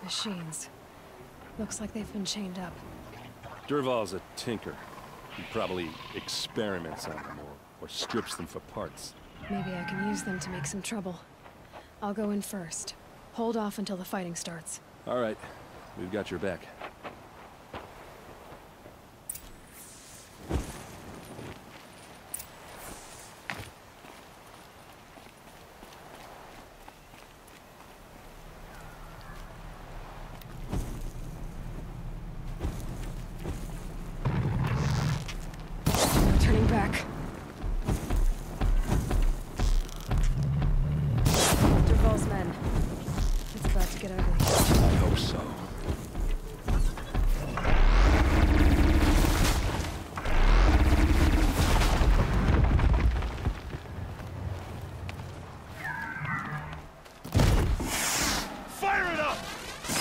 machines. Looks like they've been chained up. Durval's a tinker. He probably experiments on them or strips them for parts. Maybe I can use them to make some trouble. I'll go in first. Hold off until the fighting starts. All right. We've got your back. Turning back. Durval's men. It's about to get ugly. I hope so. Fire it up!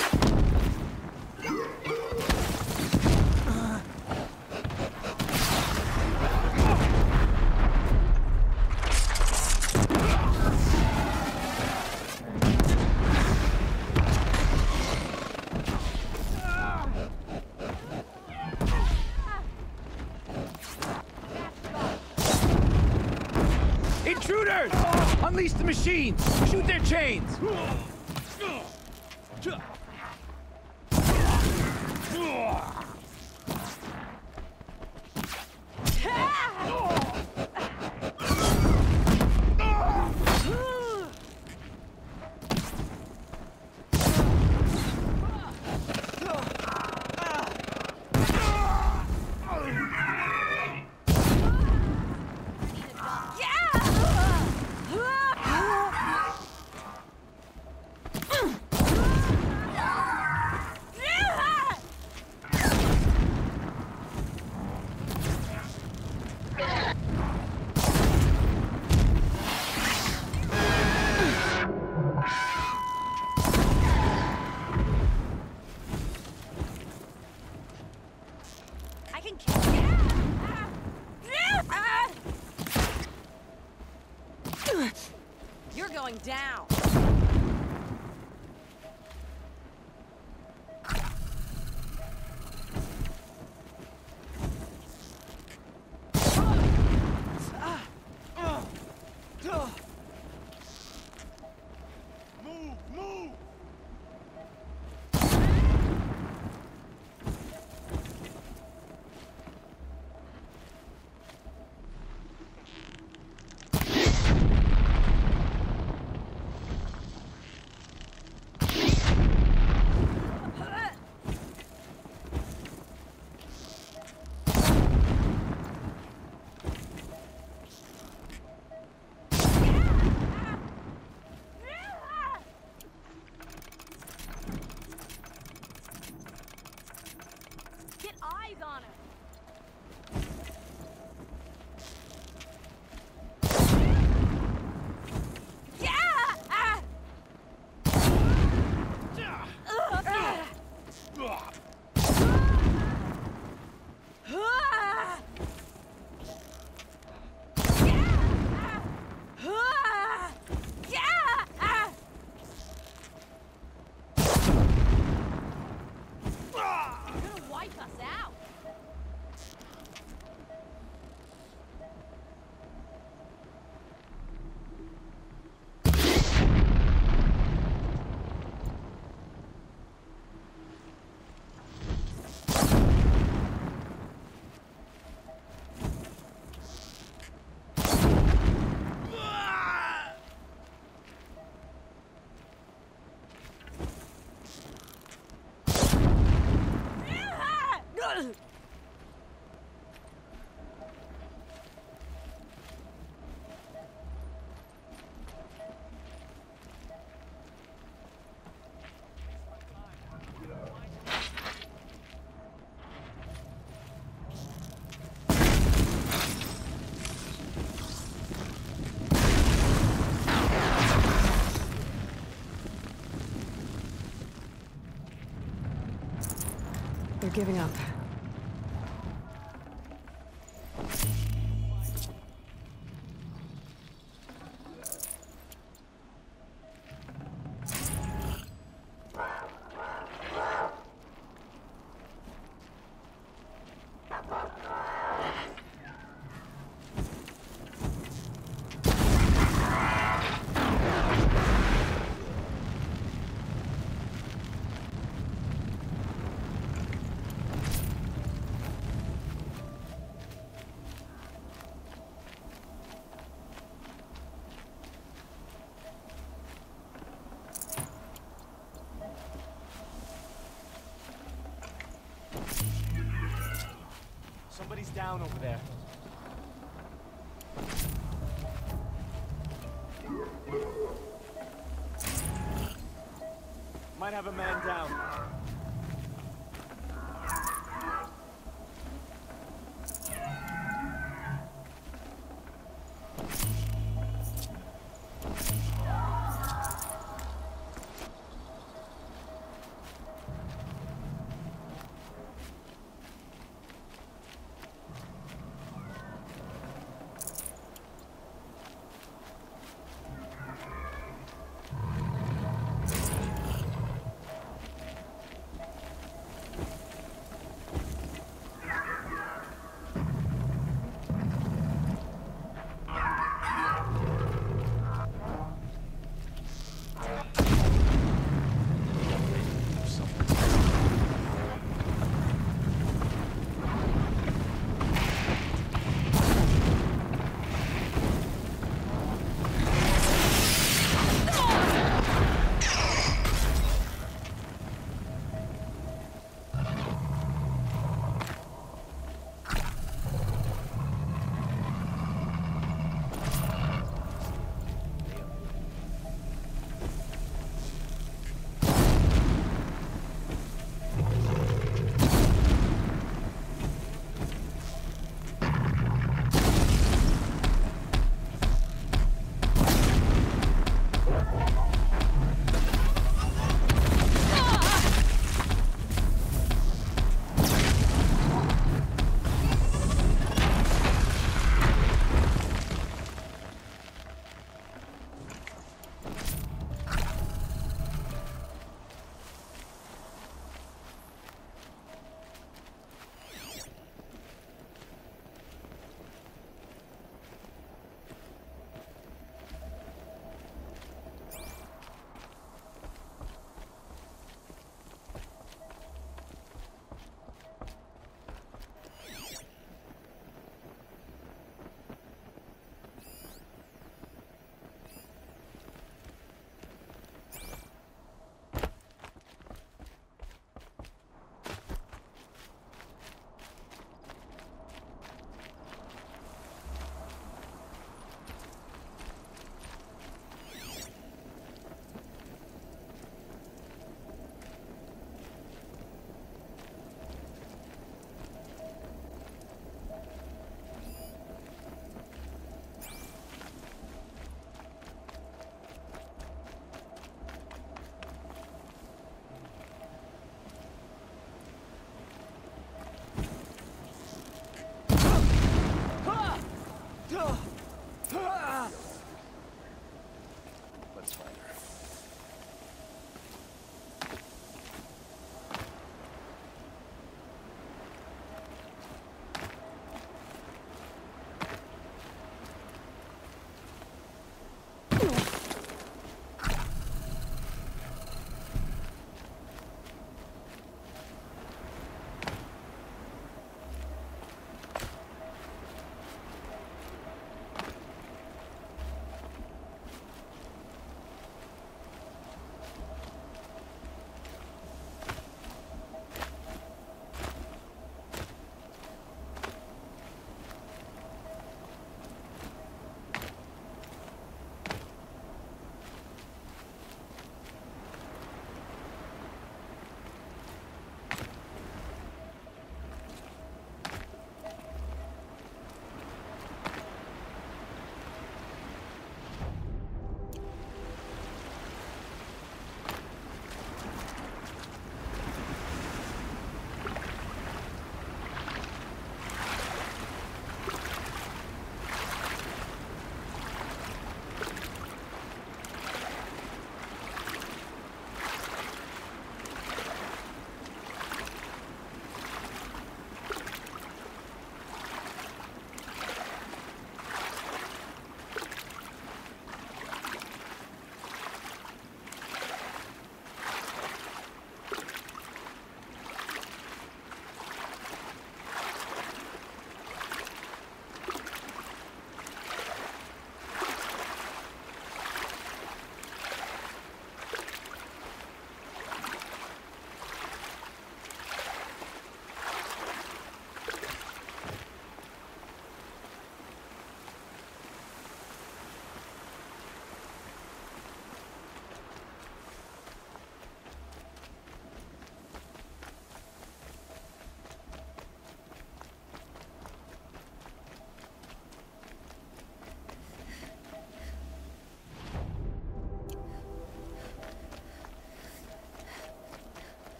Intruders! Unleash the machines! Shoot their chains! You're going down. Move! Get eyes on him. Wipe us out. They're giving up. down over there. Might have a man down. Let's find her.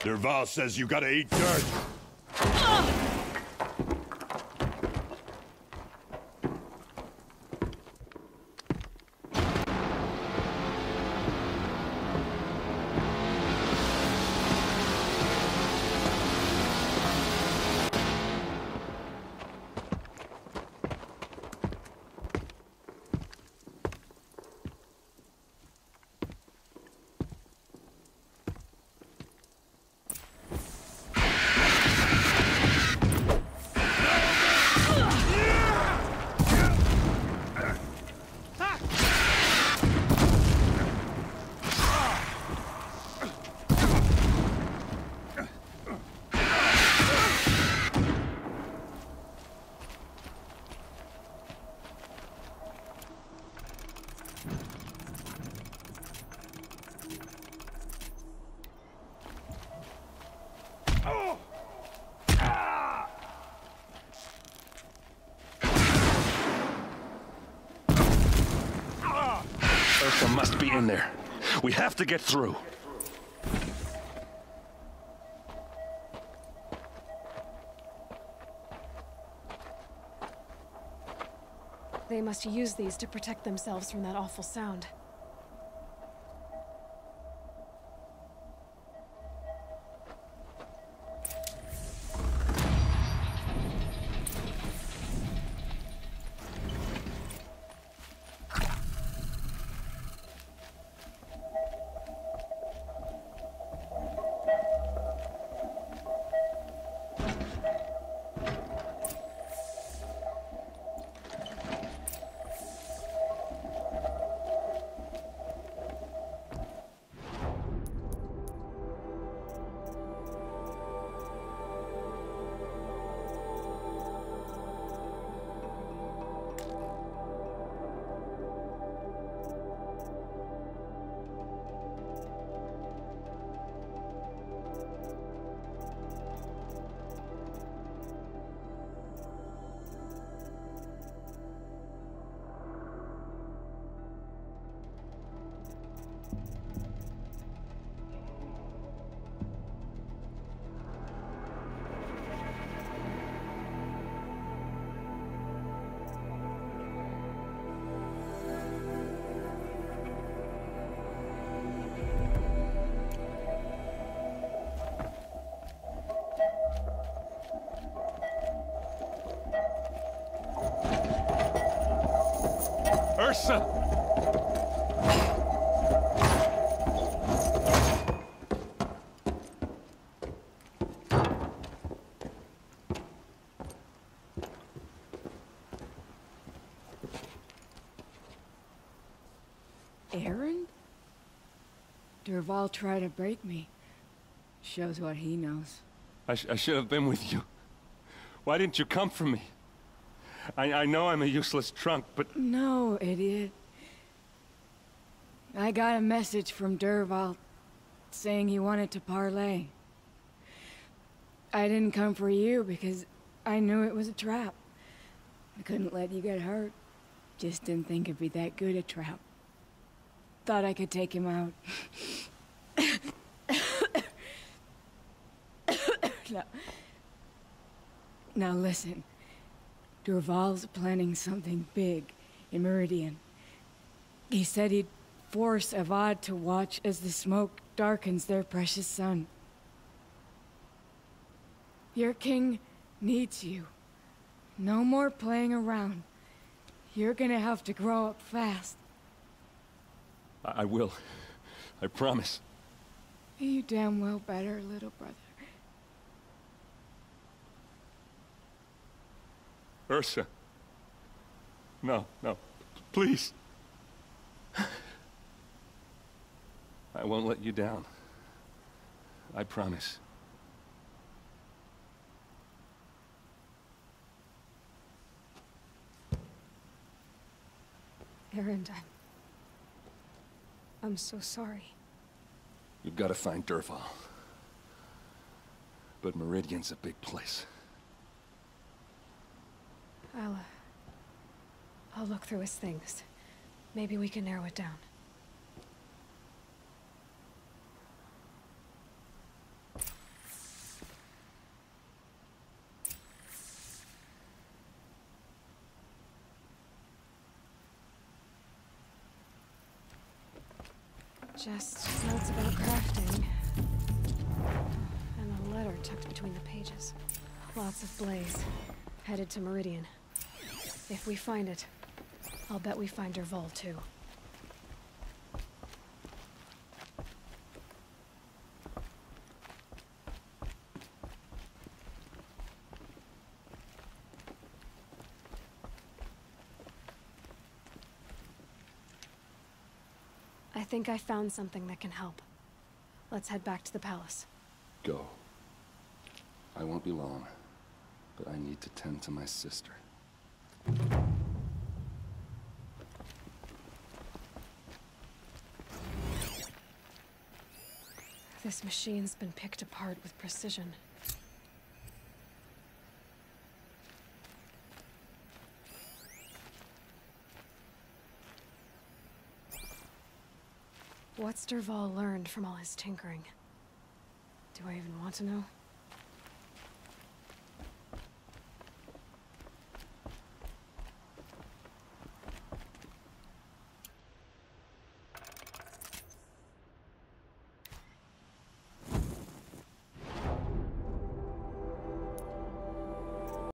Derval says you gotta eat dirt. Ersa must be in there. We have to get through. They must use these to protect themselves from that awful sound. Ersa! Aaron? Derval tried to break me. Shows what he knows. I should have been with you. Why didn't you come for me? I know I'm a useless trunk, but... No, idiot. I got a message from Derval saying he wanted to parlay. I didn't come for you because I knew it was a trap. I couldn't let you get hurt. Just didn't think it'd be that good a trap. Thought I could take him out. Now listen. Derval's planning something big in Meridian. He said he'd force Avad to watch as the smoke darkens their precious sun. Your king needs you. No more playing around. You're gonna have to grow up fast. I will. I promise. You damn well better, little brother. Ersa. No, no. Please. I won't let you down. I promise. Aaron, I'm so sorry. You've got to find Derval. But Meridian's a big place. I'll look through his things. Maybe we can narrow it down. Just notes about crafting. And a letter tucked between the pages. Lots of blaze. Headed to Meridian. If we find it, I'll bet we find Dervahl too. I think I found something that can help. Let's head back to the palace. Go. I won't be long, but I need to tend to my sister. This machine's been picked apart with precision. What's Dervahl learned from all his tinkering? Do I even want to know?